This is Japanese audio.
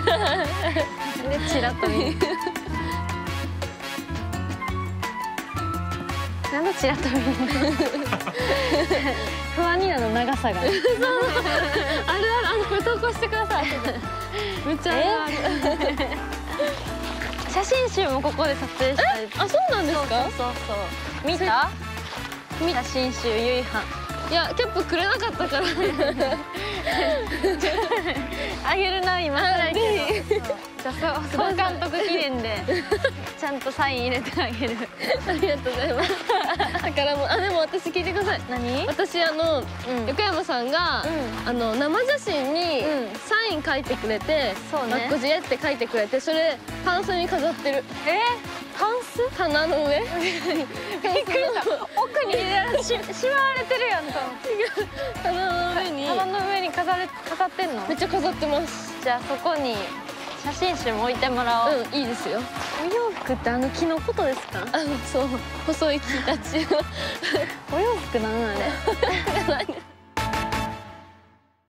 でチラッと見る。なんでチラッと見るの？不安になるの長さが。あるある、これ投稿してください。めっちゃある。写真集もここで撮影したり。 あ、そうなんですか？ そうそう。見た？写真集ゆいはん。 いや、キャップくれなかったから。 あげるな今からいけど。じゃあ総監督記念でちゃんとサイン入れてあげる。 ありがとうございます。だからもう、でも私聞いてください。 何？ 私横山さんが生写真にサイン書いてくれて、 そうね。 マッコジエって書いてくれて、それタンスに飾ってる。 タンス？ 棚の上？ びっくりした。奥に入れられしまわれてるやんと思って。 違う。棚の上に。 棚の上に飾ってんの？ めっちゃ飾ってます。 じゃあそこに写真集も置いてもらおう。 いいですよ。 お洋服って木のことですか？ そう。細い木たち。 お洋服なんあれ。